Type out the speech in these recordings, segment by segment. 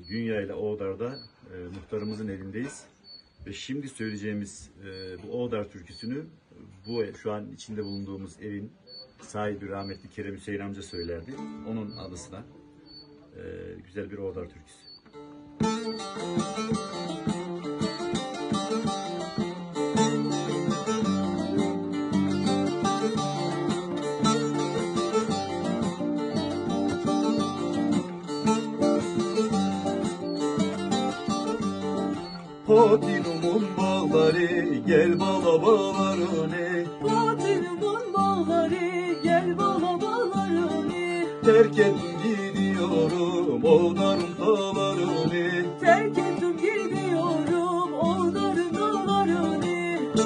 Günya ile Oğdar'da muhtarımızın elindeyiz. Ve şimdi söyleyeceğimiz bu Oğdar türküsünü şu an içinde bulunduğumuz evin sahibi rahmetli Kerem Hüseyin amca söylerdi. Onun anısına güzel bir Oğdar türküsü. Patinumun bağları gel bala bağlarını, Patinumun bağları gel bala bağlarını, terk ettim gidiyorum Oğdar'ın dağlarını, terk ettim gidiyorum Oğdar'ın dağlarını.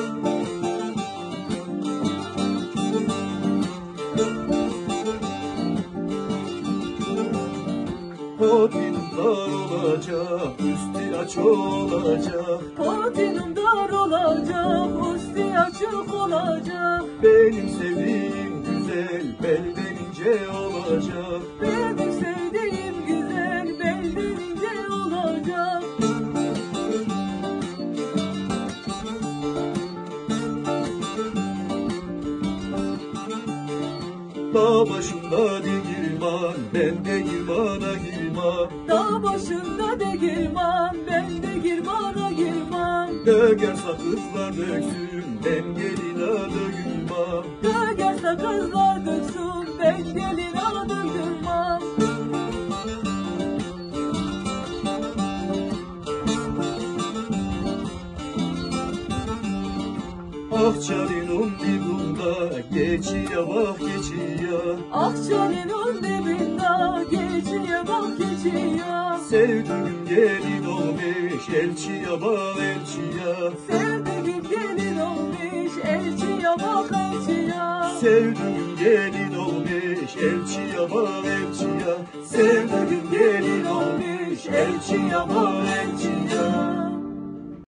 Patinum dar olacak, üstü aç olacak, Patinum dar olacak, üstü açık olacak. benim sevdiğim güzel belden ince olacak. Benim sevdiğim güzel belden ince olacak. Dağ başında digirman, ben de girmana girmam. Dağ başında de girmem, ben de girmana girmem. Döger sakızlar döksün, ben gelin adı gülmem. Döger sakızlar döksün, ben gelin adım durmam. Akçalinun dibunda geçiyor bak geçiyor. Akçalinun dibinde geçiyor bak geçiyor. Sevdiğim gelin olmuş elçiye bak elçiye. Sevdiğim gelin olmuş elçiye bak elçiye. Sevdiğim gelin olmuş elçiye bak elçiye. Sevdiğim gelin olmuş elçiye bak elçiye.